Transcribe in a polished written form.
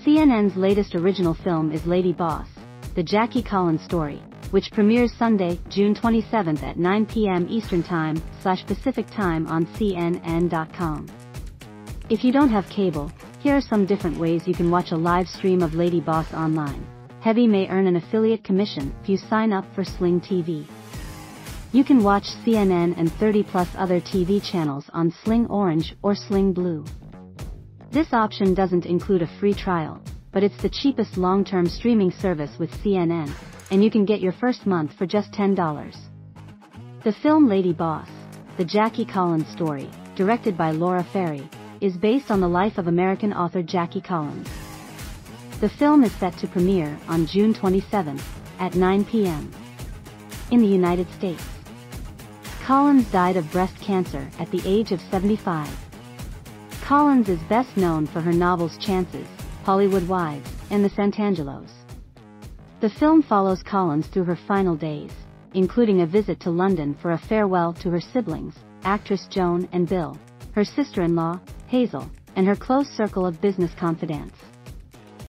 CNN's latest original film is Lady Boss, the Jackie Collins story, which premieres Sunday, June 27 at 9 p.m. Eastern Time / Pacific Time on CNN.com. If you don't have cable, here are some different ways you can watch a live stream of Lady Boss online. Heavy may earn an affiliate commission if you sign up for Sling TV. You can watch CNN and 30+ other TV channels on Sling Orange or Sling Blue. This option doesn't include a free trial, but it's the cheapest long-term streaming service with CNN, and you can get your first month for just $10. The film Lady Boss, the Jackie Collins story, directed by Laura Ferry, is based on the life of American author Jackie Collins. The film is set to premiere on June 27 at 9 p.m. in the United States. Collins died of breast cancer at the age of 75. Collins is best known for her novels Chances, Hollywood Wives, and The Santangelos. The film follows Collins through her final days, including a visit to London for a farewell to her siblings, actress Joan and Bill, her sister-in-law, Hazel, and her close circle of business confidants.